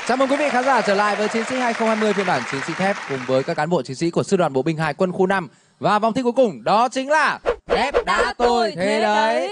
Chào mừng quý vị khán giả trở lại với Chiến sĩ 2020 phiên bản Chiến sĩ thép cùng với các cán bộ chiến sĩ của Sư đoàn Bộ binh 2 quân khu 5. Và vòng thi cuối cùng đó chính là Thép đã tôi thế đấy.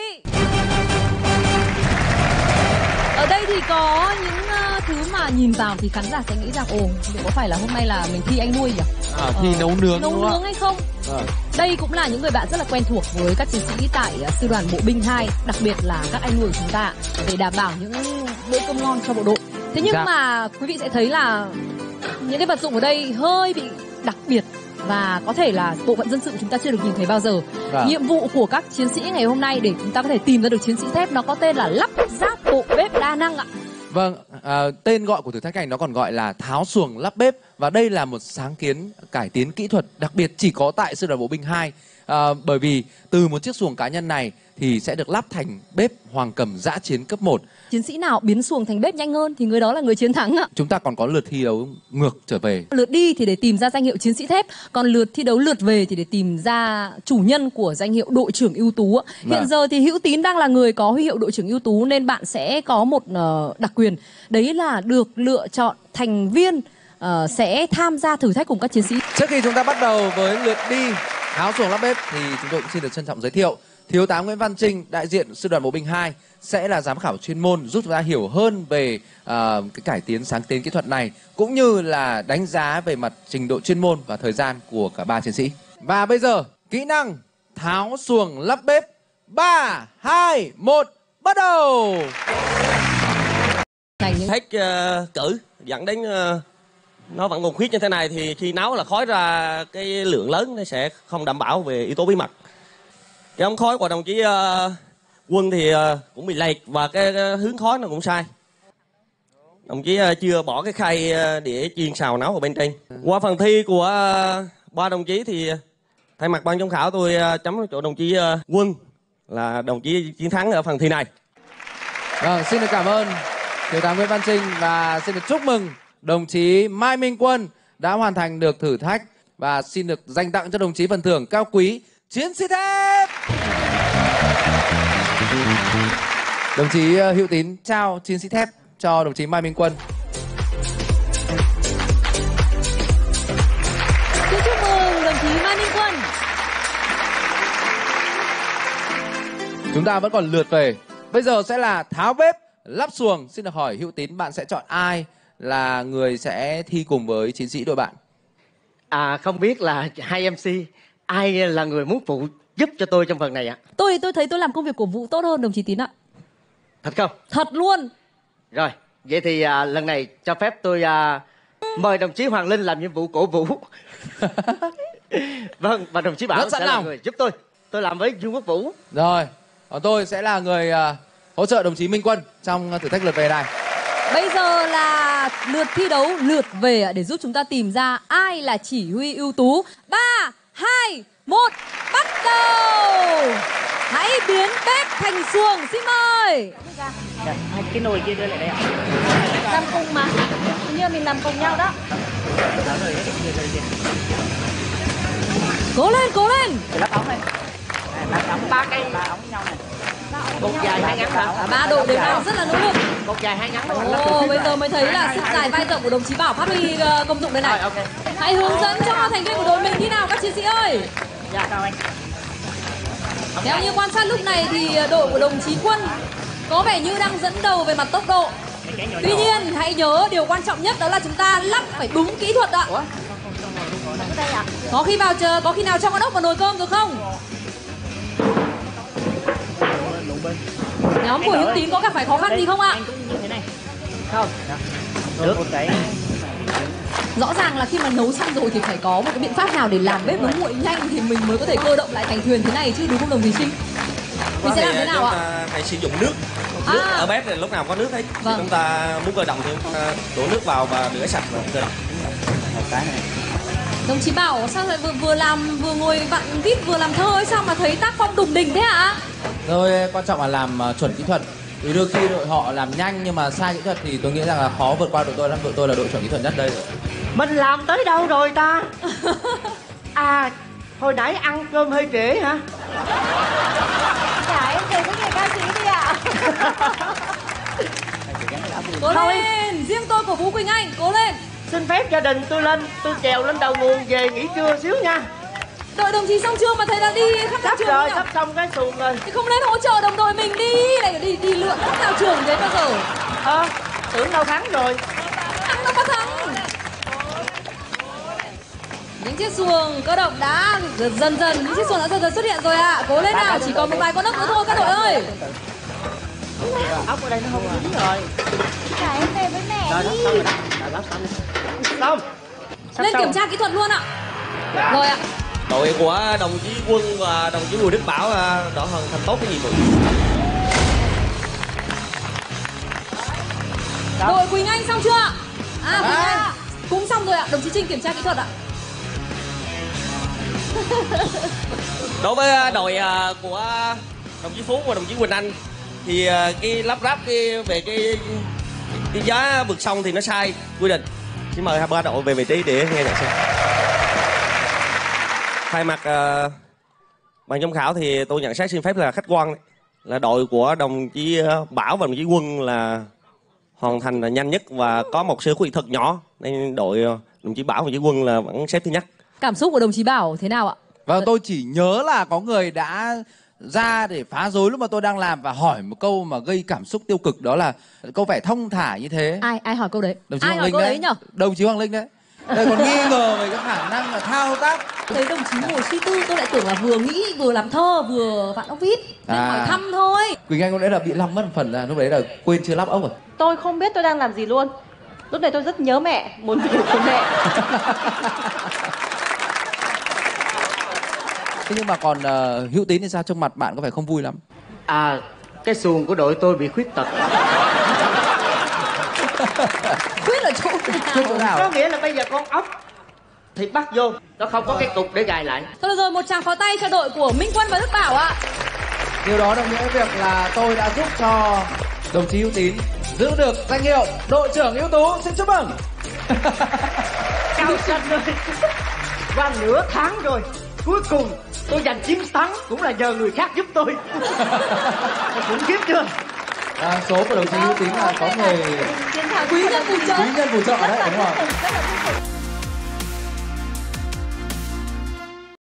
Ở đây thì có những thứ mà nhìn vào thì khán giả sẽ nghĩ rằng ồ, liệu có phải là hôm nay là mình thi anh nuôi nhỉ? Thi nấu nướng hay không? Đây cũng là những người bạn rất là quen thuộc với các chiến sĩ tại Sư đoàn Bộ binh 2, đặc biệt là các anh nuôi của chúng ta để đảm bảo những bữa cơm ngon cho bộ đội. Thế nhưng mà quý vị sẽ thấy là những cái vật dụng ở đây hơi bị đặc biệt và có thể là bộ phận dân sự chúng ta chưa được nhìn thấy bao giờ. Nhiệm vụ của các chiến sĩ ngày hôm nay để chúng ta có thể tìm ra được chiến sĩ thép nó có tên là lắp ráp bộ bếp đa năng ạ. Vâng, tên gọi của thử thách này nó còn gọi là tháo xuồng lắp bếp. Và đây là một sáng kiến cải tiến kỹ thuật đặc biệt chỉ có tại Sư đoàn Bộ binh 2. Bởi vì từ một chiếc xuồng cá nhân này thì sẽ được lắp thành bếp Hoàng Cầm dã chiến cấp 1. Chiến sĩ nào biến xuồng thành bếp nhanh hơn thì người đó là người chiến thắng ạ. Chúng ta còn có lượt thi đấu ngược trở về. Lượt đi thì để tìm ra danh hiệu chiến sĩ thép, còn lượt thi đấu lượt về thì để tìm ra chủ nhân của danh hiệu đội trưởng ưu tú. Hiện giờ thì Hữu Tín đang là người có huy hiệu đội trưởng ưu tú nên bạn sẽ có một đặc quyền, đấy là được lựa chọn thành viên sẽ tham gia thử thách cùng các chiến sĩ. Trước khi chúng ta bắt đầu với lượt đi tháo xuồng lắp bếp thì chúng tôi cũng xin được trân trọng giới thiệu Thiếu tá Nguyễn Văn Trinh, đại diện Sư đoàn Bộ binh 2 sẽ là giám khảo chuyên môn giúp chúng ta hiểu hơn về cái cải tiến sáng kiến kỹ thuật này cũng như là đánh giá về mặt trình độ chuyên môn và thời gian của cả ba chiến sĩ. Và bây giờ kỹ năng tháo xuồng lắp bếp 3, 2, 1 bắt đầu. Hết cử dẫn đến nó vẫn còn khuyết như thế này thì khi nấu là khói ra cái lượng lớn nó sẽ không đảm bảo về yếu tố bí mật. Cái ống khói của đồng chí Quân thì cũng bị lệch và cái hướng khói nó cũng sai. Đồng chí chưa bỏ cái khay để chiên xào nấu ở bên trên. Qua phần thi của ba đồng chí thì thay mặt ban giám khảo tôi chấm chỗ đồng chí Quân là đồng chí chiến thắng ở phần thi này. Vâng, xin được cảm ơn Thiếu tá Nguyễn Văn Trinh và xin được chúc mừng đồng chí Mai Minh Quân đã hoàn thành được thử thách và xin được dành tặng cho đồng chí phần thưởng cao quý Chiến sĩ thép. Đồng chí Hữu Tín trao Chiến sĩ thép cho đồng chí Mai Minh Quân. Xin chúc mừng đồng chí Mai Minh Quân. Chúng ta vẫn còn lượt về. Bây giờ sẽ là tháo bếp lắp xuồng. Xin được hỏi Hữu Tín, bạn sẽ chọn ai là người sẽ thi cùng với chiến sĩ đội bạn? Không biết là hai MC ai là người muốn phụ giúp cho tôi trong phần này ạ? Tôi thấy tôi làm công việc của Vũ tốt hơn đồng chí Tín ạ. Thật không? Thật luôn. Rồi, vậy thì lần này cho phép tôi mời đồng chí Hoàng Linh làm nhiệm vụ cổ vũ. Vâng, và đồng chí Bảo sẽ là người giúp tôi. Tôi làm với Dương Quốc Vũ. Rồi, còn tôi sẽ là người hỗ trợ đồng chí Minh Quân trong thử thách lượt về này. Bây giờ là lượt thi đấu lượt về để giúp chúng ta tìm ra ai là chỉ huy ưu tú. 3, 2, 1, bắt đầu. Hãy biến bếp thành xuồng, xin mời. Cái nồi kia đưa lại đây ạ. Làm cùng mà, như mình làm cùng nhau đó. Cố lên, cố lên. Lắp ống này. Lắp ống 3 cây, 3 ống nhau này. Một dài hai ngắn hả? Ba đội đều đang rất là nỗ lực. Một dài hai ngắn. Bây giờ mới thấy là sức dài vai rộng của đồng chí Bảo phát huy công dụng đây này. Hãy hướng dẫn cho thành viên của đội mình như nào các chiến sĩ ơi. Dạ chào anh. Theo như quan sát lúc này thì đội của đồng chí Quân có vẻ như đang dẫn đầu về mặt tốc độ. Tuy nhiên hãy nhớ điều quan trọng nhất đó là chúng ta lắp phải đúng kỹ thuật ạ. Có khi nào cho con ốc vào nồi cơm được không? Nhóm của Hữu Tín có gặp phải khó khăn gì không ạ? Không. Nước. Rõ ràng là khi mà nấu xong rồi thì phải có một cái biện pháp nào để làm bếp nó nguội nhanh thì mình mới có thể cơ động lại thành thuyền thế này chứ, đúng không đồng chí Trinh? Mình sẽ làm thế nào ạ? Phải sử dụng nước. Nước ở bếp thì lúc nào có nước hết. Chúng ta muốn cơ động thì chúng ta đổ nước vào và rửa sạch và cơ động. Một cái này. Đồng chí Bảo sao lại vừa ngồi vặn vít vừa làm thơ ấy, sao mà thấy tác phong đùng đỉnh thế ạ? Rồi quan trọng là làm chuẩn kỹ thuật. Vì đôi khi đội họ làm nhanh nhưng mà sai kỹ thuật thì tôi nghĩ rằng là khó vượt qua đội tôi lắm. Đội tôi là đội chuẩn kỹ thuật nhất đây rồi. Mình làm tới đâu rồi ta? Hồi nãy ăn cơm hơi trễ hả? Dạ em thấy có người ca sĩ đi ạ. Cố lên, riêng tôi của Vũ Quỳnh Anh. Cố lên. Xin phép gia đình tôi lên, tôi trèo lên đầu nguồn về nghỉ trưa xíu nha. Đợi đồng chí xong chưa mà thầy đang đi khắp thao trường Rồi, sắp xong cái xuồng rồi. thì không lên hỗ trợ đồng đội mình đi, lại đi lượn khắp thao trường thế bao giờ? Tưởng đâu thắng rồi. Thắng đâu có thắng. Những chiếc xuồng cơ động đã dần dần những chiếc xuồng đã dần xuất hiện rồi ạ. Cố lên nào, chỉ còn một vài con ốc nữa thôi các đội ơi. Ốc ở đây nó không dính rồi. Cả em về với mẹ Rồi, đi. xong rồi đó. Rồi, xong. Lên kiểm tra kỹ thuật luôn ạ. Rồi ạ. Đội của đồng chí Quân và đồng chí Bùi Đức Bảo đã hoàn thành tốt cái nhiệm vụ. Đội Quỳnh Anh xong chưa ạ? Quỳnh Anh cũng xong rồi ạ. Đồng chí Trinh kiểm tra kỹ thuật ạ. Đối với đội của đồng chí Phú và đồng chí Quỳnh Anh thì cái lắp ráp về cái giá vượt sông thì nó sai quy định. Xin mời hai ba đội về vị trí để nghe nhạc xem. Thay mặt ban giám khảo thì tôi nhận xét xin phép là khách quan là đội của đồng chí Bảo và đồng chí Quân là hoàn thành là nhanh nhất và có một số kỹ thuật nhỏ nên đội đồng chí Bảo và đồng chí Quân là vẫn xếp thứ nhất. Cảm xúc của đồng chí Bảo thế nào ạ? Vâng, tôi chỉ nhớ là có người đã ra để phá rối lúc mà tôi đang làm và hỏi một câu mà gây cảm xúc tiêu cực, đó là câu vẻ thong thả như thế. Ai hỏi câu đấy? Đồng chí Ai Hoàng hỏi Linh câu đấy. đấy nhở? Đồng chí Hoàng Linh đấy. Đây còn nghi ngờ về cái khả năng là thao tác. Thấy đồng chí ngồi suy tư tôi lại tưởng là vừa nghĩ vừa làm thơ vừa vặn ốc vít. Nên hỏi thăm thôi. Quỳnh Anh lúc đấy là bị long mất một phần, là lúc đấy là quên chưa lắp ốc rồi. Tôi không biết tôi đang làm gì luôn. Lúc này tôi rất nhớ mẹ, muốn về cùng mẹ. Thế nhưng mà còn Hữu Tín thì sao, trông mặt bạn có vẻ không vui lắm? Cái xuồng của đội tôi bị khuyết tật. Khuyết ở chỗ Khuyết chỗ nào? Có nghĩa là bây giờ con ốc thì bắt vô, nó không có cái cục để gài lại. Thôi được rồi, một tràng pháo tay cho đội của Minh Quân và Đức Bảo ạ. Điều đó đồng nghĩa với việc là tôi đã giúp cho đồng chí Hữu Tín giữ được danh hiệu đội trưởng ưu tú. Xin chúc mừng. Cao xanh rồi. Qua nửa tháng rồi, cuối cùng tôi giành chiến thắng cũng là nhờ người khác giúp tôi. Khủng khiếp chưa? Số của đồng chí Hữu Tín là có người Chiến thắng Quý nhân phù trợ. quý nhân phù trợ đấy, đúng không? rất là vui.